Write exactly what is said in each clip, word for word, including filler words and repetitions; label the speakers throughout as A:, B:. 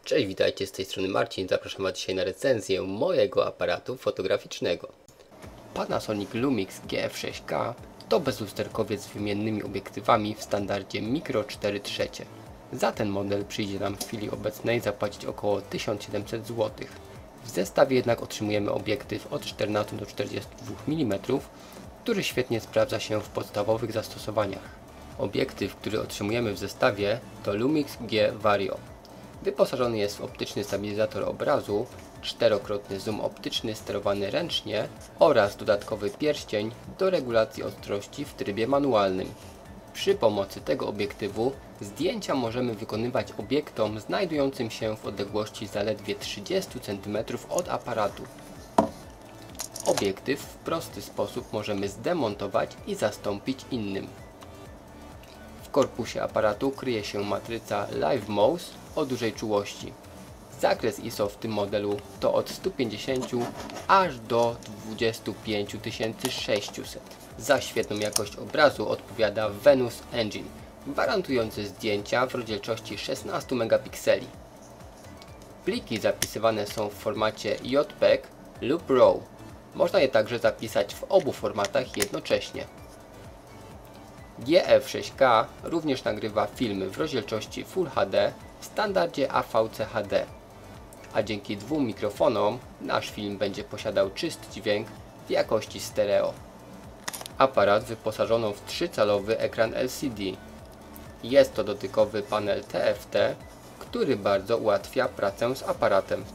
A: Cześć, witajcie, z tej strony Marcin. Zapraszam Was dzisiaj na recenzję mojego aparatu fotograficznego. Panasonic Lumix G F sześć K to bezlusterkowiec z wymiennymi obiektywami w standardzie mikro cztery trzecie. Za ten model przyjdzie nam w chwili obecnej zapłacić około tysiąc siedemset złotych. W zestawie jednak otrzymujemy obiektyw od czternastu do czterdziestu dwóch milimetrów, który świetnie sprawdza się w podstawowych zastosowaniach. Obiektyw, który otrzymujemy w zestawie, to Lumix G Vario. Wyposażony jest w optyczny stabilizator obrazu, czterokrotny zoom optyczny sterowany ręcznie oraz dodatkowy pierścień do regulacji ostrości w trybie manualnym. Przy pomocy tego obiektywu zdjęcia możemy wykonywać obiektom znajdującym się w odległości zaledwie trzydziestu centymetrów od aparatu. Obiektyw w prosty sposób możemy zdemontować i zastąpić innym. W korpusie aparatu kryje się matryca LiveMOS o dużej czułości. Zakres I S O w tym modelu to od stu pięćdziesięciu aż do dwudziestu pięciu tysięcy sześciuset. Za świetną jakość obrazu odpowiada Venus Engine, gwarantujący zdjęcia w rozdzielczości szesnastu megapikseli. Pliki zapisywane są w formacie J P E G lub RAW. Można je także zapisać w obu formatach jednocześnie. G F sześć K również nagrywa filmy w rozdzielczości Full H D w standardzie A V C H D, a dzięki dwóm mikrofonom nasz film będzie posiadał czysty dźwięk w jakości stereo. Aparat wyposażono w trzycalowy ekran L C D. Jest to dotykowy panel T F T, który bardzo ułatwia pracę z aparatem.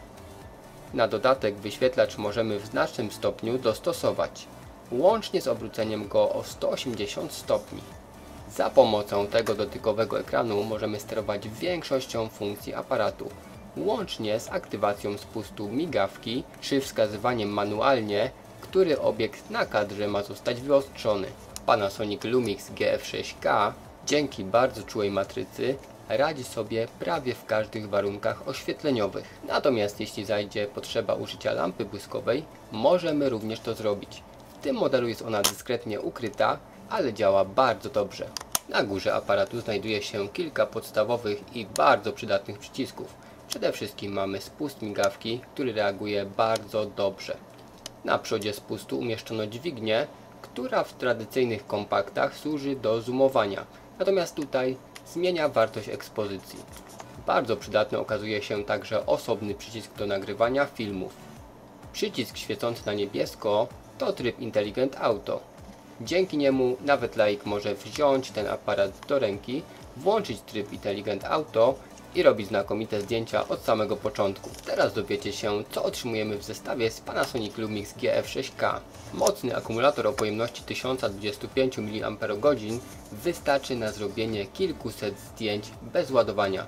A: Na dodatek wyświetlacz możemy w znacznym stopniu dostosować, łącznie z obróceniem go o sto osiemdziesiąt stopni. Za pomocą tego dotykowego ekranu możemy sterować większością funkcji aparatu, łącznie z aktywacją spustu migawki czy wskazywaniem manualnie, który obiekt na kadrze ma zostać wyostrzony. Panasonic Lumix G F sześć K dzięki bardzo czułej matrycy radzi sobie prawie w każdych warunkach oświetleniowych. Natomiast jeśli zajdzie potrzeba użycia lampy błyskowej, możemy również to zrobić. W tym modelu jest ona dyskretnie ukryta, ale działa bardzo dobrze. Na górze aparatu znajduje się kilka podstawowych i bardzo przydatnych przycisków. Przede wszystkim mamy spust migawki, który reaguje bardzo dobrze. Na przodzie spustu umieszczono dźwignię, która w tradycyjnych kompaktach służy do zoomowania, natomiast tutaj zmienia wartość ekspozycji. Bardzo przydatny okazuje się także osobny przycisk do nagrywania filmów. Przycisk świecący na niebiesko to tryb Intelligent Auto. Dzięki niemu nawet laik może wziąć ten aparat do ręki, włączyć tryb Intelligent Auto i robić znakomite zdjęcia od samego początku. Teraz dowiecie się, co otrzymujemy w zestawie z Panasonic Lumix G F sześć K. Mocny akumulator o pojemności tysiąc dwadzieścia pięć miliampergodzin wystarczy na zrobienie kilkuset zdjęć bez ładowania.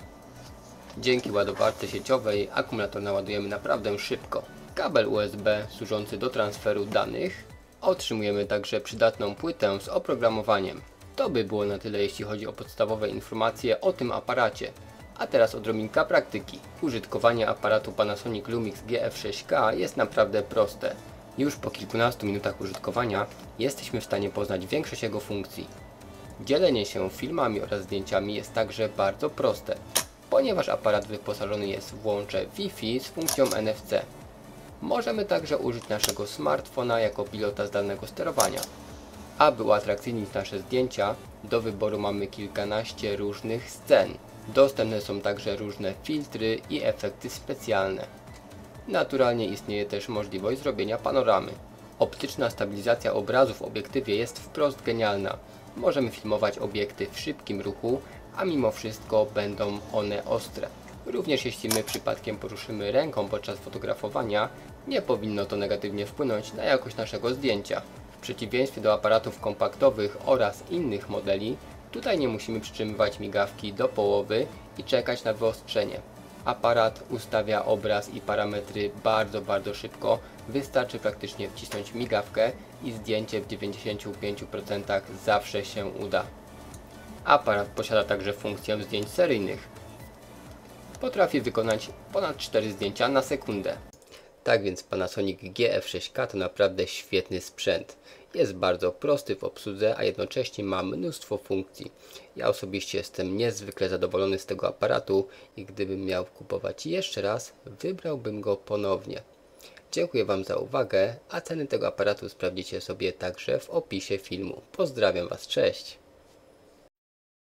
A: Dzięki ładowarce sieciowej akumulator naładujemy naprawdę szybko. Kabel U S B służący do transferu danych. Otrzymujemy także przydatną płytę z oprogramowaniem. To by było na tyle, jeśli chodzi o podstawowe informacje o tym aparacie. A teraz odrobinka praktyki. Użytkowanie aparatu Panasonic Lumix G F sześć K jest naprawdę proste. Już po kilkunastu minutach użytkowania jesteśmy w stanie poznać większość jego funkcji. Dzielenie się filmami oraz zdjęciami jest także bardzo proste, ponieważ aparat wyposażony jest w łącze Wi-Fi z funkcją N F C. Możemy także użyć naszego smartfona jako pilota zdalnego sterowania. Aby uatrakcyjnić nasze zdjęcia, do wyboru mamy kilkanaście różnych scen. Dostępne są także różne filtry i efekty specjalne. Naturalnie istnieje też możliwość zrobienia panoramy. Optyczna stabilizacja obrazu w obiektywie jest wprost genialna. Możemy filmować obiekty w szybkim ruchu, a mimo wszystko będą one ostre. Również jeśli my przypadkiem poruszymy ręką podczas fotografowania, nie powinno to negatywnie wpłynąć na jakość naszego zdjęcia. W przeciwieństwie do aparatów kompaktowych oraz innych modeli, tutaj nie musimy przytrzymywać migawki do połowy i czekać na wyostrzenie. Aparat ustawia obraz i parametry bardzo, bardzo szybko. Wystarczy praktycznie wcisnąć migawkę i zdjęcie w dziewięćdziesięciu pięciu procentach zawsze się uda. Aparat posiada także funkcję zdjęć seryjnych. Potrafi wykonać ponad cztery zdjęcia na sekundę. Tak więc Panasonic G F sześć K to naprawdę świetny sprzęt. Jest bardzo prosty w obsłudze, a jednocześnie ma mnóstwo funkcji. Ja osobiście jestem niezwykle zadowolony z tego aparatu i gdybym miał kupować jeszcze raz, wybrałbym go ponownie. Dziękuję Wam za uwagę, a ceny tego aparatu sprawdzicie sobie także w opisie filmu. Pozdrawiam Was, cześć!